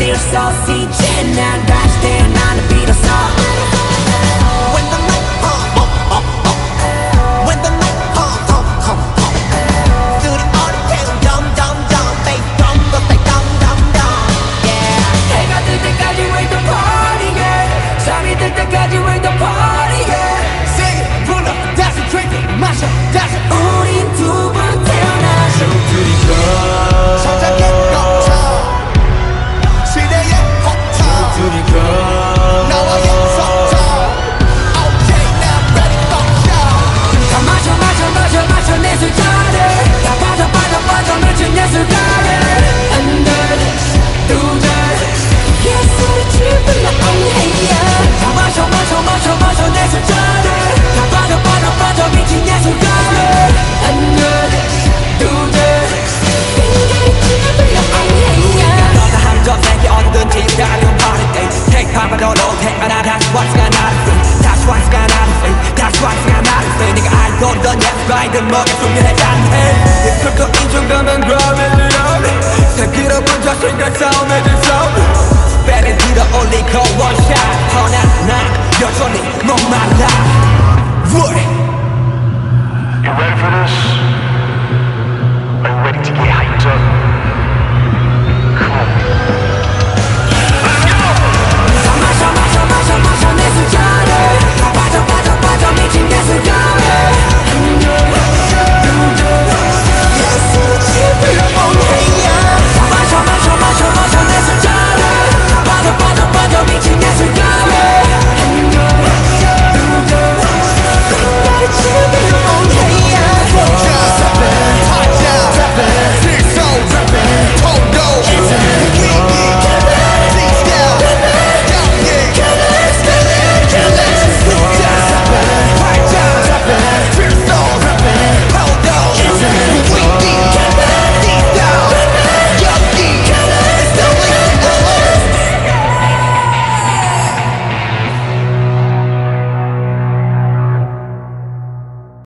비로소 이제 난 다시 태어나는 비로소 When the night When the night 둘이 어렵게 덤덤덤 bass drum 더 세 덤덤덤 yeah 해가 뜰 때까지 we the party yeah 잠이 들 때까지 we the party yeah Sing it 불러 다시 drink it 마셔 다시 우린 두 번 태어나서 둘이서 성장의 벅차 시대의 호탕 둘이서 나와의 속성 Okay now ready for show 다 마셔 마셔 마셔 마셔 내 술자를 다 빠져 빠져 빠져 미친 내 술가를 And then do that Yes 우리 불러 oh hey yeah 다 마셔 마셔 마셔 마셔 내 술자를 다 빠져 빠져 빠져 미친 내 술가를 And then do that 너가 함정 생겨 어디든지 달려온 party day Take time but don't take 하나 다시 왔으가 나를 free 다시 왔으가 나를 free 다시 왔으가 나를 free 네가 알고 있던 yes right 머리 숙련해 잔해 이끌 거 인정되면 gravity up 새끼로본 자신과 싸움에 들싸움 배를 들어 올리고 원샷 허나 나 여전히 목말라 You ready for this? Are you ready to get hyped up?